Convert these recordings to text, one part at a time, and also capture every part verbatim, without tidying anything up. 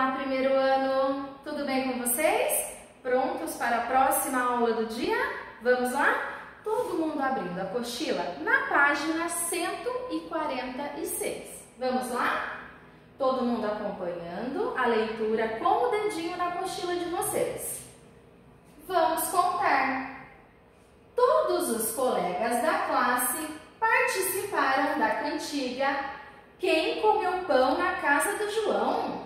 Olá, primeiro ano! Tudo bem com vocês? Prontos para a próxima aula do dia? Vamos lá? Todo mundo abrindo a apostila na página cento e quarenta e seis. Vamos lá? Todo mundo acompanhando a leitura com o dedinho na apostila de vocês. Vamos contar. Todos os colegas da classe participaram da cantiga Quem comeu pão na casa do João?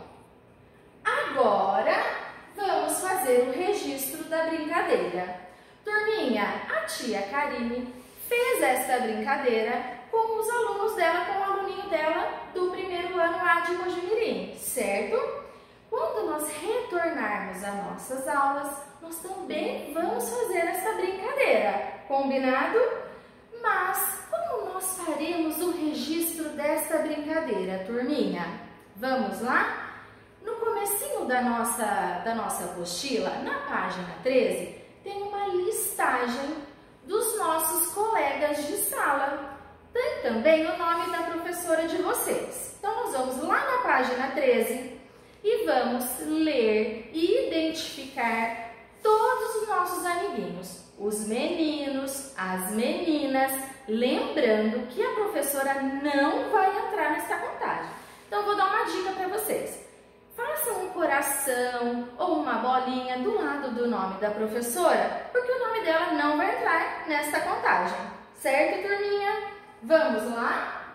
Agora vamos fazer o registro da brincadeira. Turminha, a tia Karine fez esta brincadeira com os alunos dela, com o aluninho dela do primeiro ano lá de Mojimirim, certo? Quando nós retornarmos às nossas aulas, nós também vamos fazer essa brincadeira, combinado? Mas como nós faremos o registro desta brincadeira, turminha? Vamos lá? No comecinho da nossa, da nossa apostila, na página treze, tem uma listagem dos nossos colegas de sala. Tem também o nome da professora de vocês. Então, nós vamos lá na página treze e vamos ler e identificar todos os nossos amiguinhos, os meninos, as meninas, lembrando que a professora não vai entrar nessa contagem. Então, eu vou dar uma dica para vocês. Façam um coração ou uma bolinha do lado do nome da professora, porque o nome dela não vai entrar nesta contagem. Certo, turminha? Vamos lá?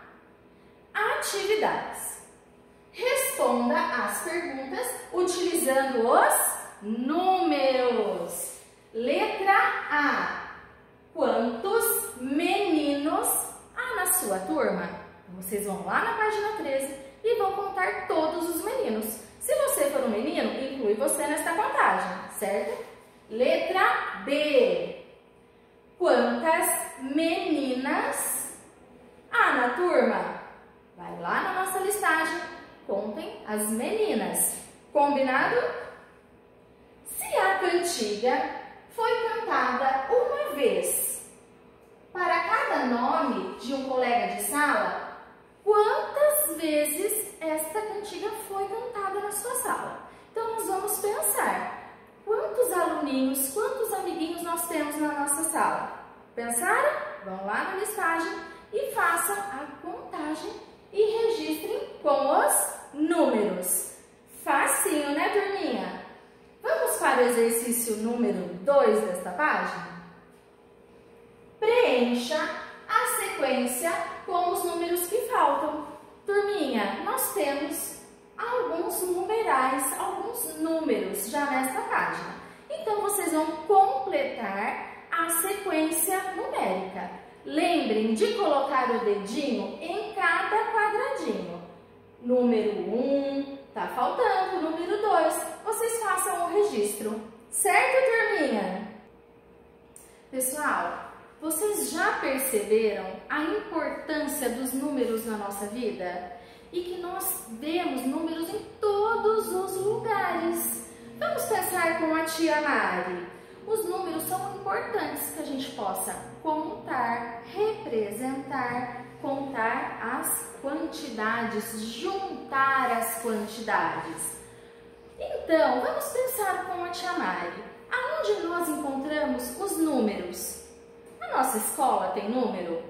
Atividades. Responda as perguntas utilizando os números. Letra A. Quantos meninos há na sua turma? Vocês vão lá na página treze e vão contar todos os meninos. Se você for um menino, inclui você nesta contagem, certo? Letra B. Quantas meninas há na turma? Vai lá na nossa listagem, contem as meninas. Combinado? Se a cantiga foi cantada uma vez para cada nome de um colega de sala, quantas vezes esta cantiga foi cantada na sua sala? Então, nós vamos pensar. Quantos aluninhos, quantos amiguinhos nós temos na nossa sala? Pensaram? Vão lá na listagem e façam a contagem e registrem com os números. Facinho, né, turminha? Vamos para o exercício número dois desta página? Preencha a sequência com os números que faltam. Turminha, nós temos alguns numerais, alguns números já nesta página. Então, vocês vão completar a sequência numérica. Lembrem de colocar o dedinho em cada quadradinho. Número um, tá faltando, número dois. Vocês façam o registro. Certo, turminha? Pessoal, vocês já perceberam a importância dos números na nossa vida? E que nós vemos números em todos os lugares. Vamos pensar com a tia Mari. Os números são importantes que a gente possa contar, representar, contar as quantidades, juntar as quantidades. Então, vamos pensar com a tia Mari. Aonde nós encontramos os números? Na nossa escola tem número?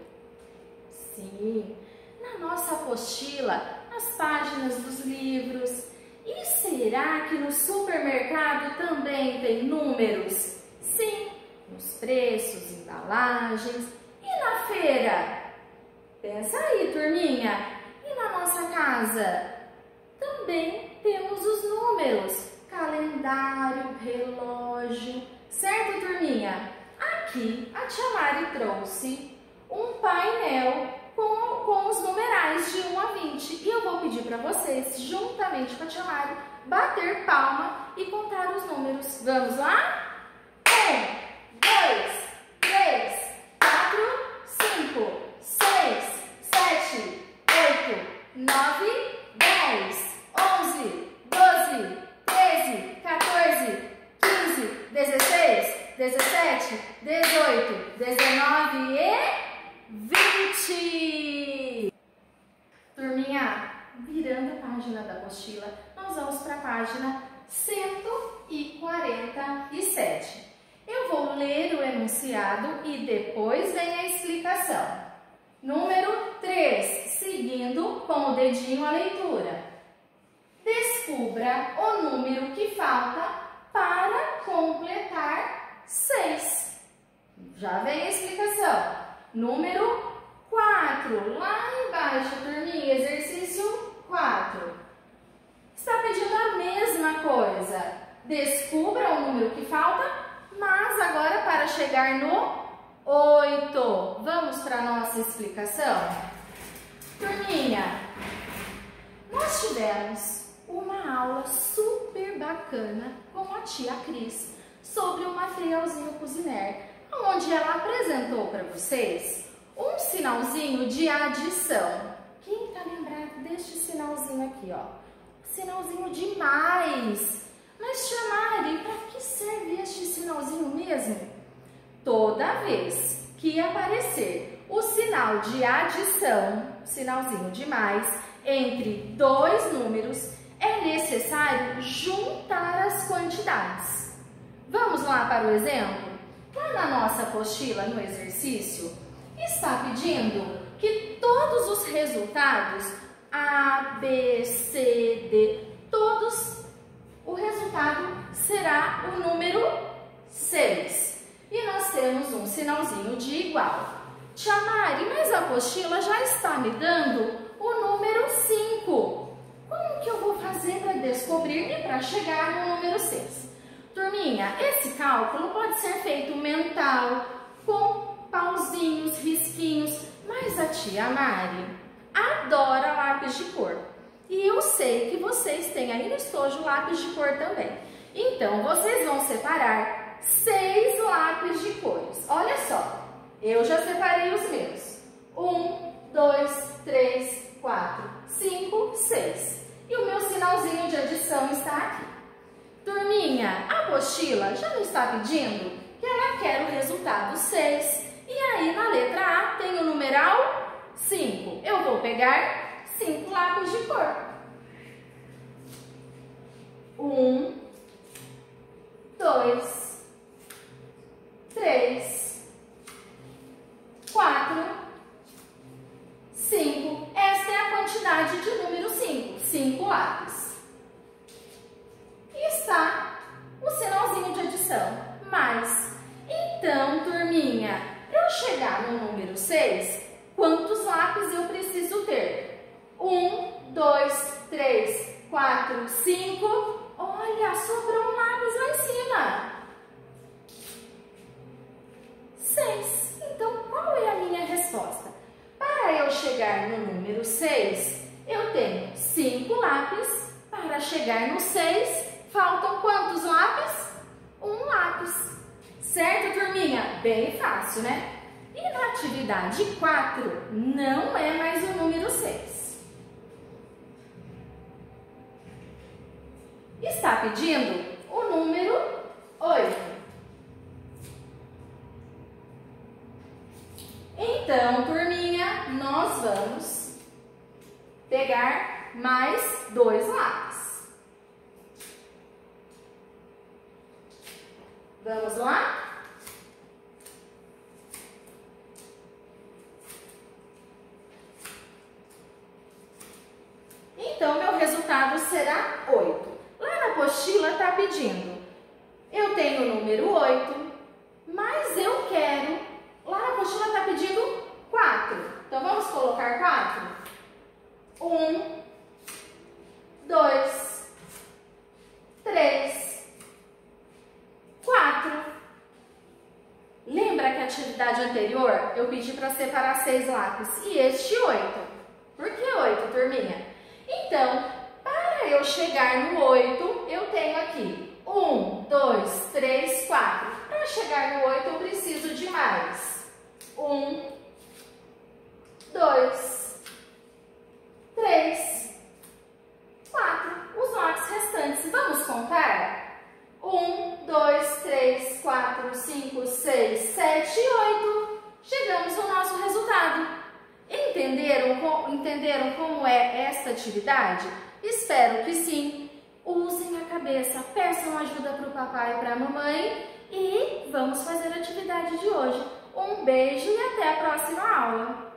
Sim. Na nossa apostila, nas páginas dos livros. E será que no supermercado também tem números? Sim. Nos preços, embalagens. E na feira? Pensa aí, turminha. E na nossa casa? Também temos os números. Calendário, relógio. Certo, turminha? Aqui a tia Mari trouxe um painel com, com os numerais de um a vinte. E eu vou pedir para vocês, juntamente com a tia Mari, bater palma e contar os números. Vamos lá? Um, dois, três, quatro, cinco, seis, sete, oito, nove, dez, onze, doze, treze, quatorze, quinze, dezesseis, dezessete, dezoito, dezenove e vinte. Turminha, virando a página da apostila, nós vamos para a página cento e quarenta e sete. Eu vou ler o enunciado e depois vem a explicação. Número três, seguindo com o dedinho a leitura. Descubra o número que falta para completar seis. Já vem a explicação. Número quatro, lá embaixo, turminha, exercício quatro. Está pedindo a mesma coisa. Descubra o número que falta, mas agora para chegar no oito. Vamos para a nossa explicação? Turminha, nós tivemos uma aula super bacana com a tia Cris sobre o materialzinho Cuisinart, onde ela apresentou para vocês um sinalzinho de adição. Quem está lembrado deste sinalzinho aqui, ó? Sinalzinho de mais. Mas, tia Mari, para que serve este sinalzinho mesmo? Toda vez que aparecer o sinal de adição, sinalzinho de mais, entre dois números, é necessário juntar as quantidades. Vamos lá para o exemplo? Lá na nossa apostila, no exercício, está pedindo que todos os resultados A, B, C, D, todos, o resultado será o número seis. E nós temos um sinalzinho de igual. Tia Mari, mas a apostila já está me dando o número cinco. Como que eu vou fazer para descobrir e para chegar no número seis? Turminha, esse cálculo pode ser feito mental, com pauzinhos, risquinhos, mas a tia Mari adora lápis de cor. E eu sei que vocês têm aí no estojo lápis de cor também. Então, vocês vão separar seis lápis de cores. Olha só, eu já separei os meus. Um, dois, três, quatro, cinco, seis. E o meu sinalzinho de adição está aqui. Turminha, a apostila já não está pedindo que ela quer o resultado seis. E aí, na letra A, tem o numeral cinco. Eu vou pegar cinco lápis de cor. Um, dois, três, quatro, cinco. Esta é a quantidade de número cinco. Cinco lápis. E está o sinalzinho de adição, mais. Então, turminha, para eu chegar no número seis, quantos lápis eu preciso ter? Um, dois, três, quatro, cinco. Olha, sobrou um lápis lá em cima. Seis. Então, qual é a minha resposta? Para eu chegar no número seis, eu tenho cinco lápis. Para chegar no seis, faltam quantos lápis? Um lápis. Certo, turminha? Bem fácil, né? E na atividade quatro, não é mais o número seis. Está pedindo o número oito. Então, turminha, nós vamos pegar mais dois lápis. Vamos lá? Então, meu resultado será oito. Lá na apostila está pedindo, eu tenho o número oito, mas eu quero, lá na apostila está pedindo quatro. Então, vamos colocar quatro? um, dois, três, quatro. Lembra que a atividade anterior eu pedi para separar seis lápis e este oito? Por que oito, turminha? Então, para eu chegar no oito, eu tenho aqui um, dois, três, quatro. Para chegar no oito, eu preciso de mais. um, dois, três, quatro. Os lápis restantes, vamos contar? um, dois, três, quatro, cinco, seis, sete e oito. Chegamos ao nosso resultado. Entenderam, entenderam como é esta atividade? Espero que sim. Use cabeça, peçam ajuda para o papai e para a mamãe e vamos fazer a atividade de hoje. Um beijo e até a próxima aula!